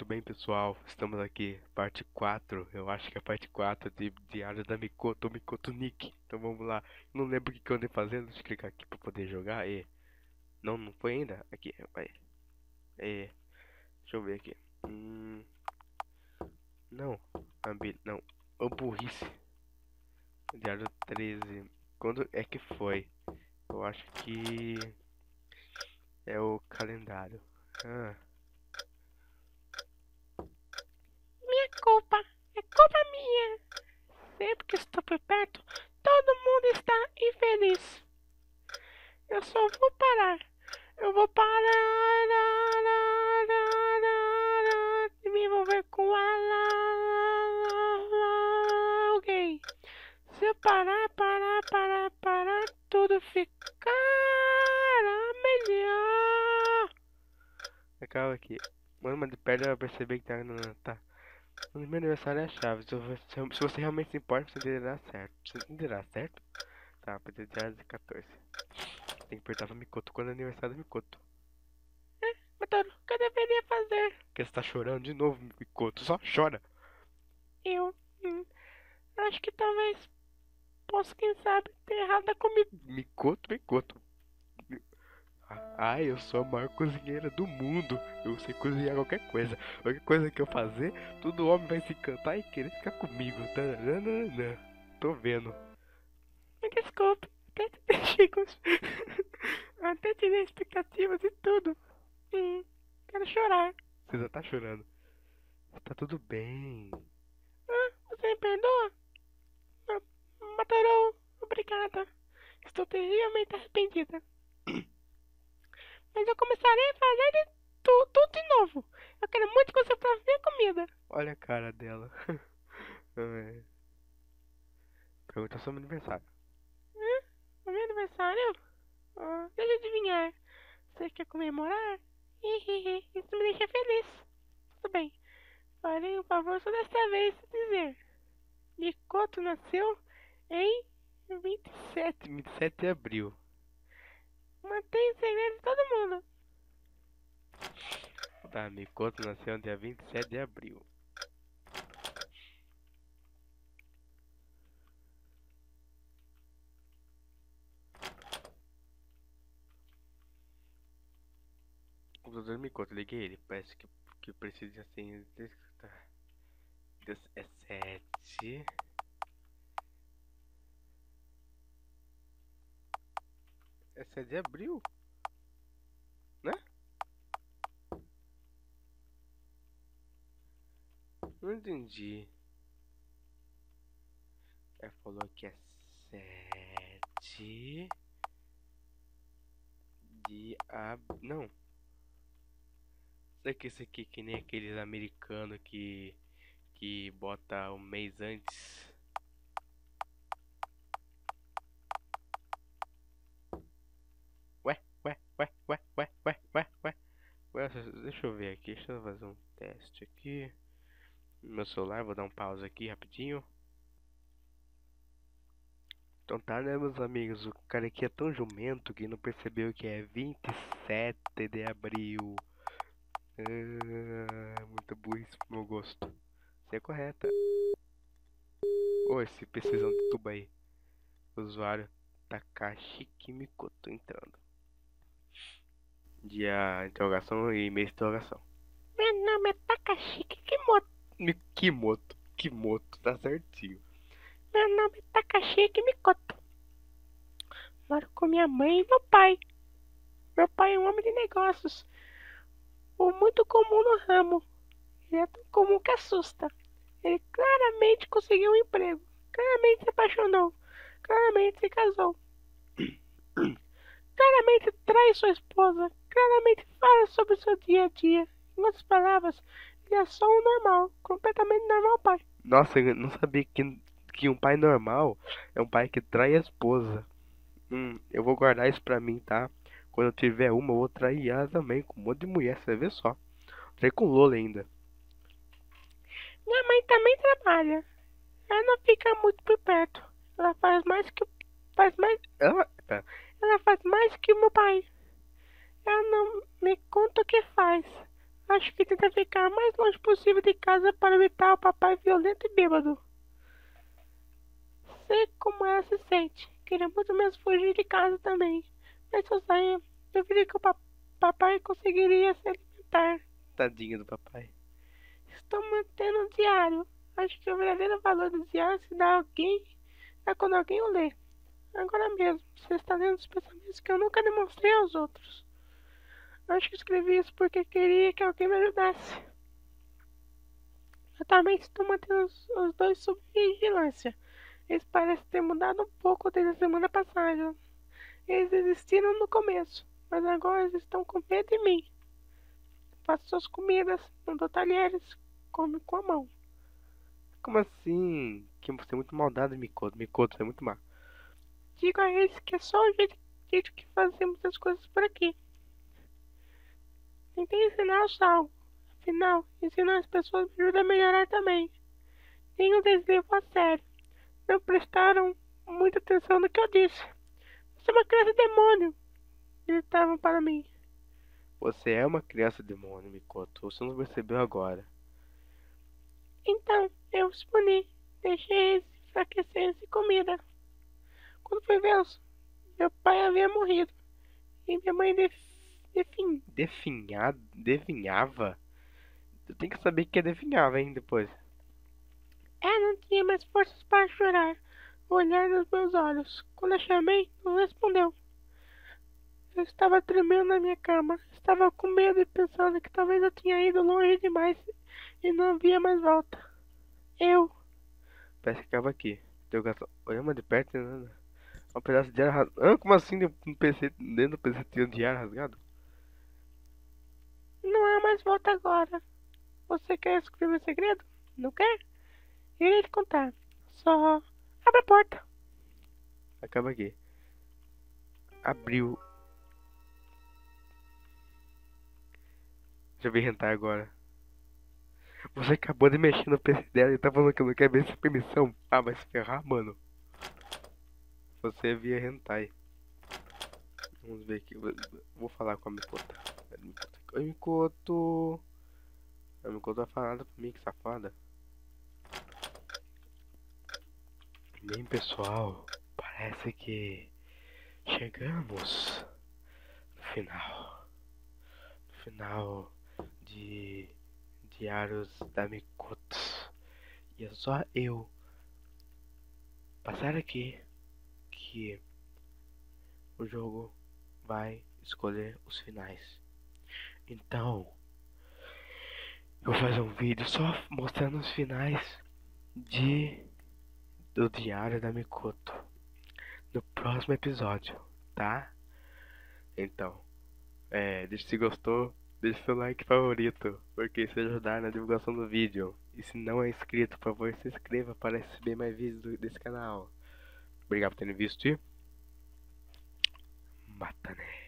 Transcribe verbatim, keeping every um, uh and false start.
Muito bem, pessoal. Estamos aqui, parte quatro. Eu acho que é a parte quatro de Diário da Mikoto, Mikoto Nick. Então vamos lá. Não lembro o que que eu andei fazendo. Deixa eu clicar aqui pra poder jogar. E... Não, não foi ainda? Aqui, vai. E... Deixa eu ver aqui. Hum... Não. Ambi... Não. Ô burrice. Diário treze. Quando é que foi? Eu acho que... É o calendário. Ah... Minha culpa, é culpa minha. Sempre que estou por perto, todo mundo está infeliz. Eu só vou parar. Eu vou parar de me envolver com alguém. Se eu parar, parar, parar, parar, tudo ficará melhor. Acaba aqui. Mano, mas de perto eu percebi que tá... Não, tá. O meu aniversário é a chave. Se você, se você realmente se importa, você entenderá certo. Você entenderá certo? Tá, pra ter dia quatorze. Tem que apertar pra Mikoto quando é aniversário do Mikoto. Doutor, o que eu deveria fazer? Porque você tá chorando de novo, Mikoto. Só chora. Eu hum, acho que talvez posso, quem sabe, ter errado a comida. Mikoto, Mikoto. Ah, eu sou a maior cozinheira do mundo. Eu sei cozinhar qualquer coisa. Qualquer coisa que eu fazer, todo homem vai se encantar e querer ficar comigo. Tananana. Tô vendo. Me desculpe, até te deixei com... até tirei expectativas e tudo. Hum, quero chorar. Você já tá chorando. Tá tudo bem. Ah, você me perdoa? Ah, Matarou, obrigada. Estou terrivelmente arrependida. Mas eu começarei a fazer de tu, tudo de novo. Eu quero muito que você prove minha comida. Olha a cara dela. É. Pergunta sobre o aniversário. Hã? O meu aniversário? Ah, deixa eu adivinhar. Você quer comemorar? Hihihi, isso me deixa feliz. Tudo bem. Farei um favor só desta vez dizer. Mikoto nasceu em vinte e sete. vinte e sete de abril. Mantém o segredo de todo mundo. Tá, Mikoto nasceu no dia vinte e sete de abril. O computador Mikoto, liguei ele. Parece que, que precisa assim. Tá. Deus, é sete. É sete de abril? Né? Não entendi. Ela falou que é sete de abril. Não. Será que esse aqui é que nem aqueles americanos que que bota um mês antes? Ué, ué, ué, ué, ué, ué, ué, ué. Ué, deixa eu ver aqui, deixa eu fazer um teste aqui no meu celular, vou dar um pause aqui rapidinho. Então tá, né, meus amigos, o cara aqui é tão jumento que não percebeu que é vinte e sete de abril. Ah, muito burrice pro meu gosto. Você é correta. Ô, esse precisão de tubo aí. Usuário Takashi Kimikoto entrando. Dia interrogação e mês de interrogação. Meu nome é Takashi Kimoto. Mi- Kimoto, Kimoto, tá certinho. Meu nome é Takashi Kimikoto. Moro com minha mãe e meu pai. Meu pai é um homem de negócios. O muito comum no ramo. Ele é tão comum que assusta. Ele claramente conseguiu um emprego. Claramente se apaixonou. Claramente se casou. Claramente trai sua esposa. Claramente fala sobre o seu dia a dia. Em outras palavras, ele é só um normal. Completamente normal pai. Nossa, eu não sabia que, que um pai normal é um pai que trai a esposa. Hum, eu vou guardar isso pra mim, tá? Quando eu tiver uma, eu vou trair ela também, com um monte de mulher, você vai ver só. Trair com Lola ainda. Minha mãe também trabalha. Ela não fica muito por perto. Ela faz mais que faz mais. Ela, tá. Ela faz mais que o meu pai. Ela não me conta o que faz. Acho que tenta ficar o mais longe possível de casa para evitar o papai violento e bêbado. Sei como ela se sente. Queria muito mesmo fugir de casa também. Mas se eu sair, duvido que o pa papai conseguiria se alimentar. Tadinho do papai. Estou mantendo um diário. Acho que o verdadeiro valor do diário se dá a alguém é quando alguém o lê. Agora mesmo, você está lendo os pensamentos que eu nunca demonstrei aos outros. Acho que escrevi isso porque queria que alguém me ajudasse. Eu também estou mantendo os, os dois sob vigilância. Eles parecem ter mudado um pouco desde a semana passada. Eles existiram no começo, mas agora eles estão com medo de mim. Faço suas comidas, não dou talheres, come com a mão. Como assim? Que você é muito maldado, Mikoto. Mikoto, você é muito má. Digo a eles que é só o jeito, jeito que fazemos as coisas por aqui. Tentei ensiná-los algo. Afinal, ensinar as pessoas me ajuda a melhorar também. Nenhum deles levou a sério. Não prestaram muita atenção no que eu disse. Você é uma criança demônio, gritavam para mim. Você é uma criança demônio, Mikoto. Você não percebeu agora. Então, eu os puni. Deixei eles enfraquecerem sem comida. Quando fui vê-los, meu pai havia morrido. E minha mãe def... defin... Definhado? Definhava? Eu tenho que saber que é definhava, hein, depois. Ela não tinha mais forças para chorar. O olhar nos meus olhos. Quando eu chamei, não respondeu. Eu estava tremendo na minha cama. Estava com medo e pensando que talvez eu tinha ido longe demais e não havia mais volta. Eu... Parece que acaba aqui. Teu gato. Olha de perto, né? Um pedaço de ar rasgado. Ah, como assim? Dentro do P C, dentro do P C tinha de ar rasgado? Não há mais volta agora. Você quer descobrir meu segredo? Não quer? Irei te contar. Só abre a porta. Acaba aqui. Abriu. Deixa eu ver rentar agora. Você acabou de mexer no P C dela e tá falando que não quer ver sem permissão. Ah, vai se ferrar, mano. Você via hentai. Vamos ver aqui. Vou falar com a Mikoto. Oi, Mikoto. A Mikoto vai falar nada pra mim, que safada. Bem, pessoal, parece que chegamos no final. No final de Diários da Mikoto. E é só eu passar aqui que o jogo vai escolher os finais. Então, eu vou fazer um vídeo só mostrando os finais de do Diário da Mikoto no próximo episódio, tá? Então, é, deixa se gostou, deixa seu like favorito, porque isso ajuda na divulgação do vídeo. E se não é inscrito, por favor, se inscreva para receber mais vídeos desse canal. Obrigado por terem visto e... Mata, né?